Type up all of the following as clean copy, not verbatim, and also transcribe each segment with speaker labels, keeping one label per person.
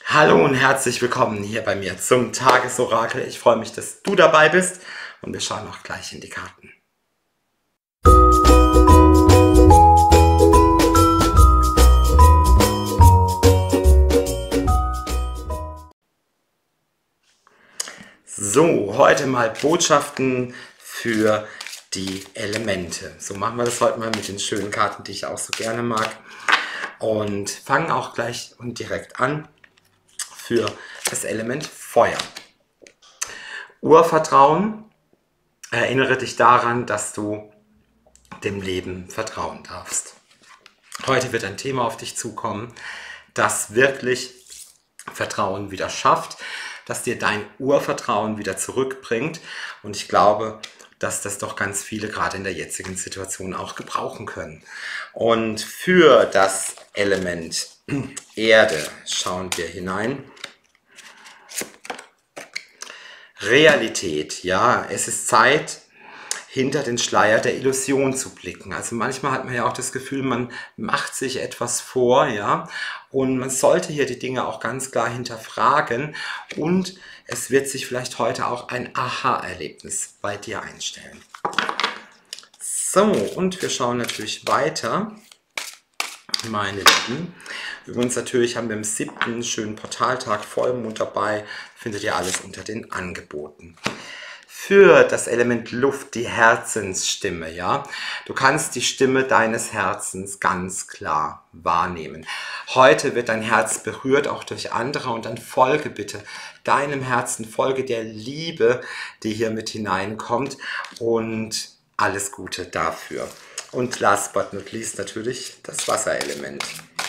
Speaker 1: Hallo und herzlich willkommen hier bei mir zum Tagesorakel. Ich freue mich, dass du dabei bist und wir schauen auch gleich in die Karten. So, heute mal Botschaften für die Elemente. So machen wir das heute mal mit den schönen Karten, die ich auch so gerne mag. Und fangen auch gleich und direkt an für das Element Feuer. Urvertrauen. Erinnere dich daran, dass du dem Leben vertrauen darfst. Heute wird ein Thema auf dich zukommen, das wirklich Vertrauen wieder schafft, das dir dein Urvertrauen wieder zurückbringt. Und ich glaube, dass das doch ganz viele gerade in der jetzigen Situation auch gebrauchen können. Und für das Element Erde schauen wir hinein. Realität, ja, es ist Zeit, hinter den Schleier der Illusion zu blicken. Also manchmal hat man ja auch das Gefühl, man macht sich etwas vor, ja, und man sollte hier die Dinge auch ganz klar hinterfragen und es wird sich vielleicht heute auch ein Aha-Erlebnis bei dir einstellen. So, und wir schauen natürlich weiter, meine Lieben. Übrigens natürlich haben wir am 7. einen schönen Portaltag, Vollmond dabei, findet ihr alles unter den Angeboten. Für das Element Luft die Herzensstimme, ja. Du kannst die Stimme deines Herzens ganz klar wahrnehmen. Heute wird dein Herz berührt, auch durch andere, und dann folge bitte deinem Herzen, folge der Liebe, die hier mit hineinkommt, und alles Gute dafür. Und last but not least natürlich das Wasserelement.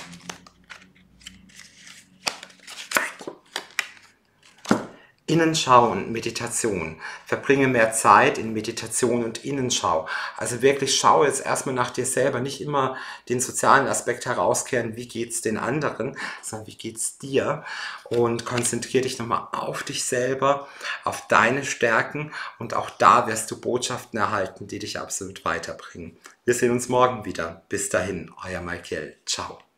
Speaker 1: Innenschau und Meditation. Verbringe mehr Zeit in Meditation und Innenschau. Also wirklich schau jetzt erstmal nach dir selber, nicht immer den sozialen Aspekt herauskehren, wie geht es den anderen, sondern wie geht es dir, und konzentriere dich nochmal auf dich selber, auf deine Stärken, und auch da wirst du Botschaften erhalten, die dich absolut weiterbringen. Wir sehen uns morgen wieder. Bis dahin, euer Michael. Ciao.